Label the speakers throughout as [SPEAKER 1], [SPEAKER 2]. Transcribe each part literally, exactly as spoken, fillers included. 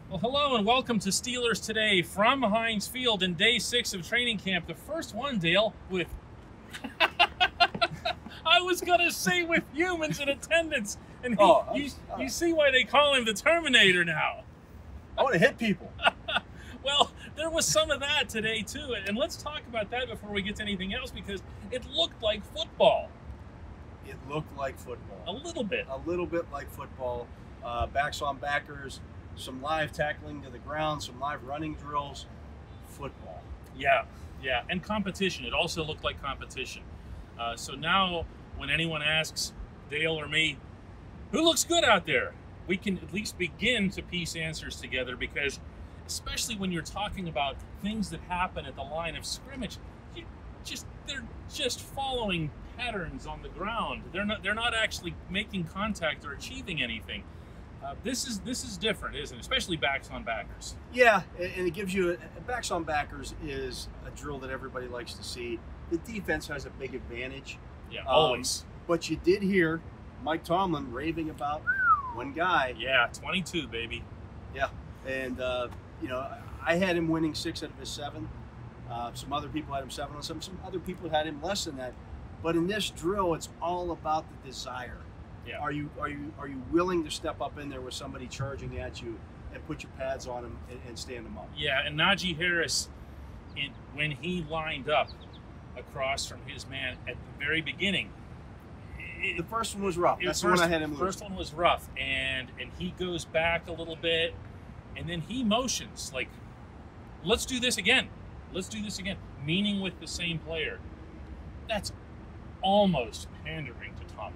[SPEAKER 1] Well, hello and welcome to Steelers Today from Heinz Field in day six of training camp. The first one, Dale, with... I was going to say with humans in attendance. And he,
[SPEAKER 2] oh,
[SPEAKER 1] you,
[SPEAKER 2] uh,
[SPEAKER 1] you see why they call him the Terminator now.
[SPEAKER 2] I want to hit people.
[SPEAKER 1] Well, there was some of that today, too. And let's talk about that before we get to anything else, because it looked like football.
[SPEAKER 2] It looked like football.
[SPEAKER 1] A little bit.
[SPEAKER 2] A little bit like football. Uh, backs on backers, some live tackling to the ground, some live running drills. Football.
[SPEAKER 1] Yeah, yeah. And competition. It also looked like competition. Uh, so now when anyone asks Dale or me, who looks good out there? We can at least begin to piece answers together, because especially when you're talking about things that happen at the line of scrimmage, you just they're just following patterns on the ground. They're not they're not actually making contact or achieving anything. Uh, this is this is different, isn't it? Especially backs on backers.
[SPEAKER 2] Yeah, and it gives you a, backs on backers is a drill that everybody likes to see. The defense has a big advantage.
[SPEAKER 1] Yeah,
[SPEAKER 2] um,
[SPEAKER 1] always.
[SPEAKER 2] But you did hear Mike Tomlin raving about one guy.
[SPEAKER 1] Yeah, twenty-two, baby.
[SPEAKER 2] Yeah, and uh, you know, I had him winning six out of his seven. Uh, some other people had him seven on some. Some other people had him less than that. But in this drill, it's all about the desire.
[SPEAKER 1] Yeah.
[SPEAKER 2] Are you are you are you willing to step up in there with somebody charging at you and put your pads on him and, and stand them up?
[SPEAKER 1] Yeah, and Najee Harris, in, when he lined up across from his man at the very beginning, it,
[SPEAKER 2] the first one was rough. That's the
[SPEAKER 1] first,
[SPEAKER 2] one I had him
[SPEAKER 1] The
[SPEAKER 2] lose.
[SPEAKER 1] first one was rough, and and he goes back a little bit, and then he motions like, "Let's do this again. Let's do this again." Meaning with the same player. That's almost pandering to Tomlin.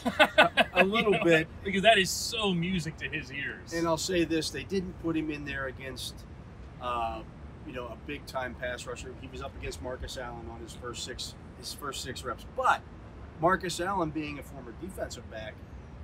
[SPEAKER 2] a little
[SPEAKER 1] you know,
[SPEAKER 2] bit,
[SPEAKER 1] because that is so music to his ears.
[SPEAKER 2] And I'll say this: they didn't put him in there against, uh, you know, a big time pass rusher. He was up against Marcus Allen on his first six his first six reps. But Marcus Allen, being a former defensive back,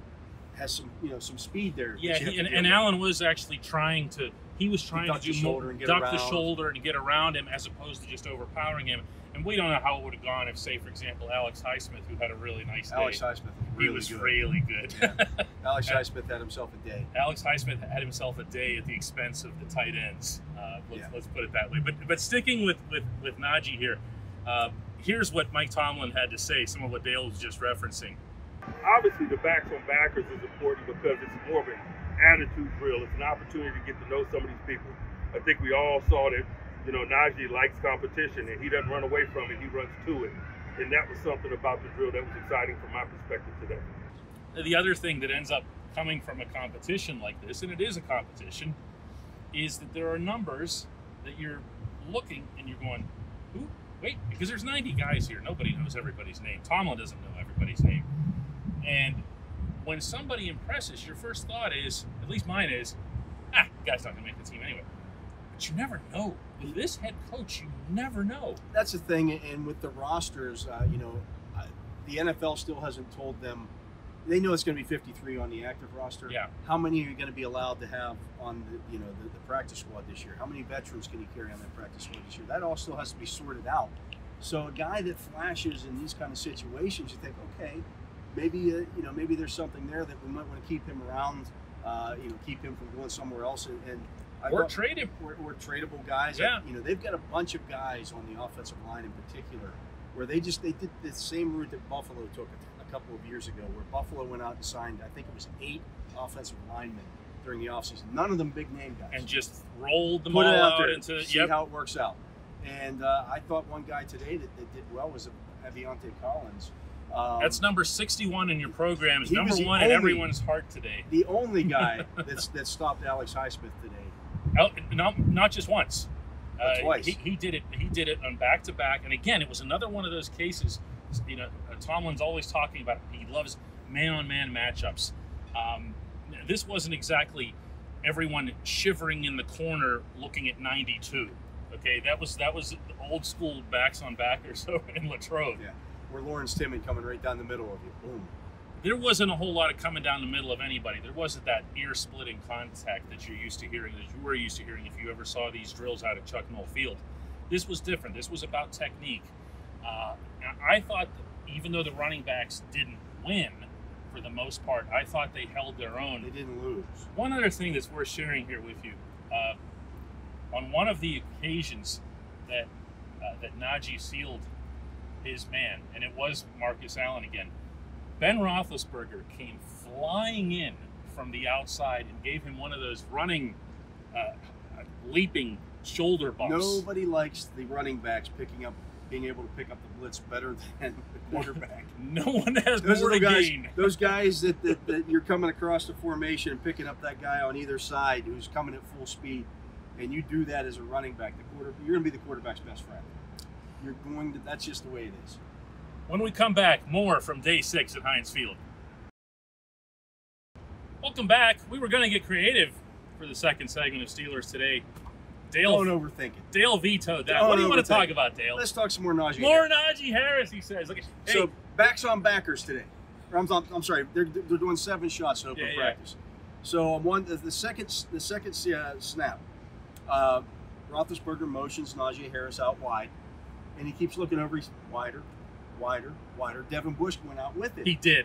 [SPEAKER 2] has some you know some speed there.
[SPEAKER 1] Yeah, he, and, and Allen was actually trying to. He was trying to do more,
[SPEAKER 2] and
[SPEAKER 1] duck
[SPEAKER 2] around.
[SPEAKER 1] the shoulder and get around him, as opposed to just overpowering him. And we don't know how it would have gone if, say, for example, Alex Highsmith, who had a really nice day.
[SPEAKER 2] Alex Highsmith was really
[SPEAKER 1] he was
[SPEAKER 2] good.
[SPEAKER 1] really good.
[SPEAKER 2] Yeah. Alex Highsmith had himself a day.
[SPEAKER 1] Alex Highsmith had himself a day at the expense of the tight ends. Uh, let's,
[SPEAKER 2] yeah.
[SPEAKER 1] let's put it that way. But but sticking with with with Najee here, uh, here's what Mike Tomlin had to say. Some of what Dale was just referencing.
[SPEAKER 3] Obviously, the backs on backers is important because it's more of an attitude drill. It's an opportunity to get to know some of these people. I think we all saw that, you know, Najee likes competition, and he doesn't run away from it. He runs to it. And that was something about the drill that was exciting from my perspective today.
[SPEAKER 1] The other thing that ends up coming from a competition like this, and it is a competition, is that there are numbers that you're looking and you're going, who? Wait, because there's ninety guys here. Nobody knows everybody's name. Tomlin doesn't know everybody's name. And when somebody impresses, your first thought is, at least mine is, ah, the guy's not going to make the team anyway. But you never know. With this head coach, you never know.
[SPEAKER 2] That's the thing, and with the rosters, uh, you know, uh, the N F L still hasn't told them. They know it's going to be fifty-three on the active roster.
[SPEAKER 1] Yeah.
[SPEAKER 2] How many are you going to be allowed to have on the, you know, the, the practice squad this year? How many veterans can you carry on that practice squad this year? That all still has to be sorted out. So a guy that flashes in these kind of situations, you think, okay, maybe uh, you know, maybe there's something there that we might want to keep him around. Uh, you know, keep him from going somewhere else, and, and I
[SPEAKER 1] Or
[SPEAKER 2] thought,
[SPEAKER 1] trade him.
[SPEAKER 2] Or, or tradable guys.
[SPEAKER 1] Yeah.
[SPEAKER 2] You know, they've got a bunch of guys on the offensive line in particular, where they just they did the same route that Buffalo took a, a couple of years ago, where Buffalo went out and signed, I think it was eight offensive linemen during the offseason. None of them big name guys.
[SPEAKER 1] And just rolled them
[SPEAKER 2] Put
[SPEAKER 1] all
[SPEAKER 2] it out
[SPEAKER 1] out
[SPEAKER 2] there,
[SPEAKER 1] into
[SPEAKER 2] see
[SPEAKER 1] yep.
[SPEAKER 2] how it works out. And uh, I thought one guy today that, that did well was Aviante Collins. Um,
[SPEAKER 1] That's number sixty-one in your program. Is
[SPEAKER 2] he
[SPEAKER 1] number
[SPEAKER 2] was the
[SPEAKER 1] one in
[SPEAKER 2] only-
[SPEAKER 1] everyone's heart today.
[SPEAKER 2] the only guy that's that stopped Alex Highsmith today.
[SPEAKER 1] Oh, not, not just once.
[SPEAKER 2] But
[SPEAKER 1] Uh,
[SPEAKER 2] twice.
[SPEAKER 1] He, he did it. He did it on back to back. And again, it was another one of those cases. You know, uh, Tomlin's always talking about. He loves man-on-man matchups. Um, this wasn't exactly everyone shivering in the corner looking at ninety-two. Okay, that was that was old school backs on backers over in Latrobe.
[SPEAKER 2] Yeah, where Lawrence Timmon coming right down the middle of you. Boom.
[SPEAKER 1] There wasn't a whole lot of coming down the middle of anybody. There wasn't that ear-splitting contact that you're used to hearing, that you were used to hearing if you ever saw these drills out at Chuck Noll Field. This was different. This was about technique. Uh, I thought that even though the running backs didn't win, for the most part. I thought they held their own.
[SPEAKER 2] They didn't lose.
[SPEAKER 1] One other thing that's worth sharing here with you, uh, on one of the occasions that uh, that Najee sealed his man, and it was Marcus Allen again, Ben Roethlisberger came flying in from the outside and gave him one of those running, uh, leaping shoulder bumps.
[SPEAKER 2] Nobody likes the running backs picking up, being able to pick up the blitz better than the quarterback.
[SPEAKER 1] No one has
[SPEAKER 2] those
[SPEAKER 1] more
[SPEAKER 2] are the
[SPEAKER 1] to
[SPEAKER 2] guys,
[SPEAKER 1] gain.
[SPEAKER 2] Those guys that, that, that you're coming across the formation and picking up that guy on either side who's coming at full speed, and you do that as a running back. The quarter, you're going to be the quarterback's best friend. You're going to. That's just the way it is.
[SPEAKER 1] When we come back, more from day six at Heinz Field. Welcome back. We were going to get creative for the second segment of Steelers Today. Dale,
[SPEAKER 2] Don't overthink it.
[SPEAKER 1] Dale vetoed that.
[SPEAKER 2] Don't
[SPEAKER 1] What do you want to
[SPEAKER 2] overthink
[SPEAKER 1] talk
[SPEAKER 2] it.
[SPEAKER 1] about, Dale?
[SPEAKER 2] Let's talk some more Najee.
[SPEAKER 1] More Najee Harris, he says. Look at, hey,
[SPEAKER 2] So backs on backers today. Or I'm, I'm sorry, they're, they're doing seven shots in open
[SPEAKER 1] Yeah, yeah.
[SPEAKER 2] practice. So on one the, the second the second uh, snap, uh, Roethlisberger motions Najee Harris out wide, and he keeps looking over. He's wider, wider, wider. Devin Bush went out with it,
[SPEAKER 1] he did.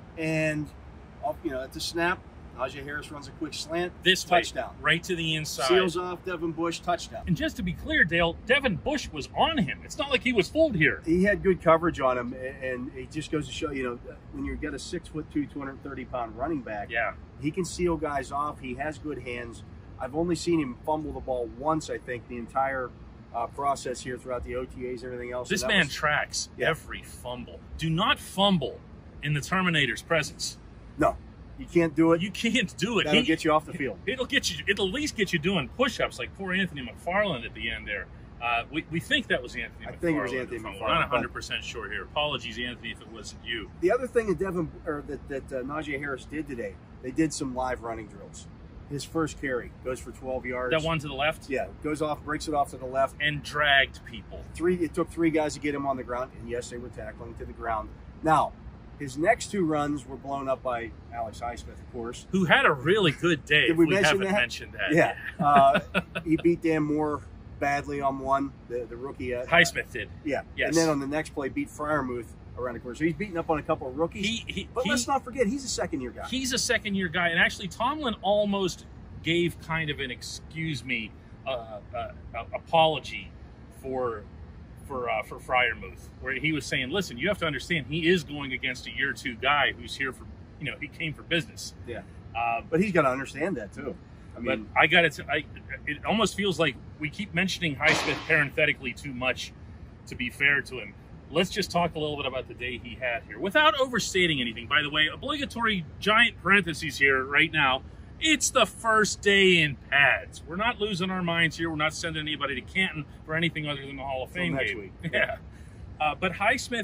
[SPEAKER 2] and off, you know at the snap, Najee Harris runs a quick slant,
[SPEAKER 1] This way,
[SPEAKER 2] touchdown,
[SPEAKER 1] right to the inside.
[SPEAKER 2] seals off Devin Bush, touchdown.
[SPEAKER 1] And just to be clear, Dale, Devin Bush was on him. It's not like he was fooled here.
[SPEAKER 2] He had good coverage on him, and it just goes to show, you know, when you get a six foot two, two hundred thirty pound running back,
[SPEAKER 1] Yeah.
[SPEAKER 2] he can seal guys off. He has good hands. I've only seen him fumble the ball once, I think, the entire uh, process here throughout the O T As, everything else.
[SPEAKER 1] This
[SPEAKER 2] And that
[SPEAKER 1] man
[SPEAKER 2] was-
[SPEAKER 1] tracks
[SPEAKER 2] Yeah.
[SPEAKER 1] every fumble. Do not fumble in the Terminator's presence.
[SPEAKER 2] no, you can't do it.
[SPEAKER 1] You can't do it.
[SPEAKER 2] That'll
[SPEAKER 1] He-
[SPEAKER 2] get you off the field.
[SPEAKER 1] It'll get you. It'll at least get you doing push-ups like poor Anthony McFarland at the end there. Uh, we, we think that was Anthony
[SPEAKER 2] I
[SPEAKER 1] McFarland.
[SPEAKER 2] think it was Anthony
[SPEAKER 1] if I'm
[SPEAKER 2] McFarland,
[SPEAKER 1] Not one
[SPEAKER 2] but-
[SPEAKER 1] hundred percent sure here. Apologies, Anthony, if it wasn't you.
[SPEAKER 2] The other thing that Devin or that that uh, Najee Harris did today, they did some live running drills. His first carry goes for twelve yards.
[SPEAKER 1] That one to the left?
[SPEAKER 2] Yeah, goes off, breaks it off to the left.
[SPEAKER 1] And dragged people.
[SPEAKER 2] Three. It took three guys to get him on the ground, and yes, they were tackling to the ground. Now, his next two runs were blown up by Alex Highsmith, of course.
[SPEAKER 1] Who had a really good day.
[SPEAKER 2] Did we
[SPEAKER 1] if we
[SPEAKER 2] mention
[SPEAKER 1] haven't
[SPEAKER 2] that?
[SPEAKER 1] mentioned that.
[SPEAKER 2] Yeah, uh, he beat Dan Moore badly on one, the the rookie. Uh,
[SPEAKER 1] Highsmith did.
[SPEAKER 2] Yeah,
[SPEAKER 1] Yes.
[SPEAKER 2] and then on the next play, beat Fryermuth around the course. So he's beating up on a couple of rookies.
[SPEAKER 1] He, he,
[SPEAKER 2] but
[SPEAKER 1] he,
[SPEAKER 2] let's not forget, he's a second-year guy.
[SPEAKER 1] He's a second-year guy, and actually Tomlin almost gave kind of an excuse me uh, uh, uh, apology for for uh, for Fryermuth, where he was saying, "Listen, you have to understand, he is going against a year two guy who's here for, you know, he came for business."
[SPEAKER 2] Yeah,
[SPEAKER 1] Uh,
[SPEAKER 2] but he's got to understand that too. I
[SPEAKER 1] but
[SPEAKER 2] mean,
[SPEAKER 1] I got it. I it almost feels like we keep mentioning Highsmith parenthetically too much. To be fair to him, let's just talk a little bit about the day he had here, without overstating anything. By the way, obligatory giant parentheses here right now. It's the first day in pads. We're not losing our minds here. We're not sending anybody to Canton for anything other than the Hall of
[SPEAKER 2] Till
[SPEAKER 1] Fame
[SPEAKER 2] next
[SPEAKER 1] game.
[SPEAKER 2] week.
[SPEAKER 1] Yeah. Uh, but Highsmith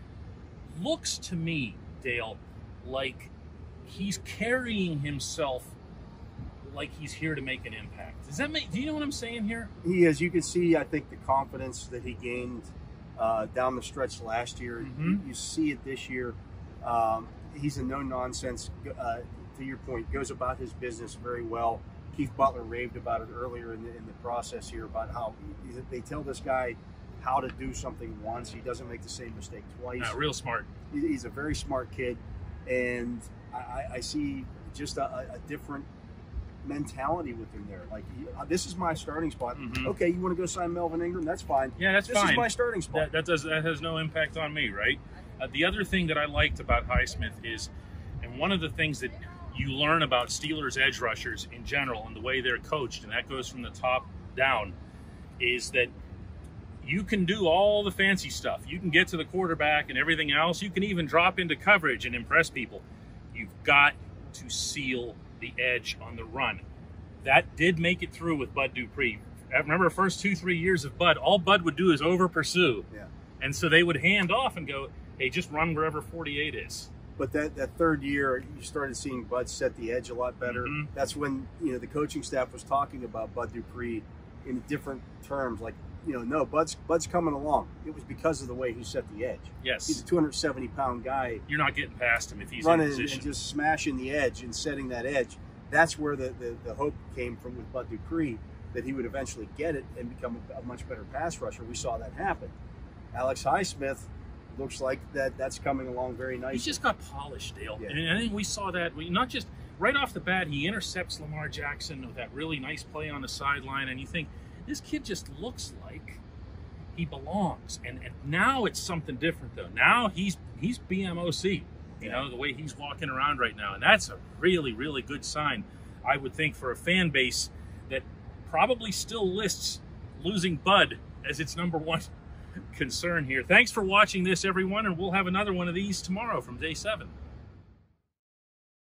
[SPEAKER 1] looks to me, Dale, like he's carrying himself like he's here to make an impact. Does that make? Do you know what I'm saying here?
[SPEAKER 2] he is. You can see, I think, the confidence that he gained uh, down the stretch last year.
[SPEAKER 1] Mhm.
[SPEAKER 2] You, you see it this year. Um, he's a no-nonsense. Uh, to your point, goes about his business very well. Keith Butler raved about it earlier in the, in the process here about how he, they tell this guy how to do something once. He doesn't make the same mistake twice.
[SPEAKER 1] Uh, real smart.
[SPEAKER 2] He- He's a very smart kid, and I, I- I see just a, a- a different mentality with him there. Like, he, uh, this is my starting spot.
[SPEAKER 1] Mhm.
[SPEAKER 2] Okay, you want to go sign Melvin Ingram? That's fine.
[SPEAKER 1] Yeah, that's
[SPEAKER 2] this
[SPEAKER 1] fine.
[SPEAKER 2] is my starting spot.
[SPEAKER 1] That, that does that has no impact on me, right? Uh, the other thing that I liked about Highsmith is, and one of the things that you learn about Steelers edge rushers in general and the way they're coached, and that goes from the top down, is that you can do all the fancy stuff. You can get to the quarterback and everything else. You can even drop into coverage and impress people. You've got to seal the edge on the run. That did make it through with Bud Dupree. I remember the first two, three years of Bud, all Bud would do is over pursue.
[SPEAKER 2] Yeah.
[SPEAKER 1] And so they would hand off and go, hey, just run wherever forty-eight is.
[SPEAKER 2] But that, that third year, you started seeing Bud set the edge a lot better.
[SPEAKER 1] Mhm.
[SPEAKER 2] That's when, you know, the coaching staff was talking about Bud Dupree in different terms. Like, you know, no, Bud's Bud's coming along. It was because of the way he set the edge. He's
[SPEAKER 1] Yes.
[SPEAKER 2] a two hundred seventy pound guy
[SPEAKER 1] You're not getting past him if he's
[SPEAKER 2] running
[SPEAKER 1] in
[SPEAKER 2] and
[SPEAKER 1] position.
[SPEAKER 2] just smashing the edge and setting that edge. That's where the, the, the hope came from with Bud Dupree, that he would eventually get it and become a, a much better pass rusher. We saw that happen. Alex Highsmith looks like that that's coming along very nicely.
[SPEAKER 1] He's just got polished, Dale.
[SPEAKER 2] Yeah.
[SPEAKER 1] And I think we saw that. We not just right off the bat, he intercepts Lamar Jackson with that really nice play on the sideline, and you think this kid just looks like he belongs. And, and now it's something different, though. Now he's he's B M O C. You know, the way he's walking around right now, and that's a really, really good sign, I would think, for a fan base that probably still lists losing Bud as its number one concern here. Thanks for watching this, everyone, and we'll have another one of these tomorrow from Day seven.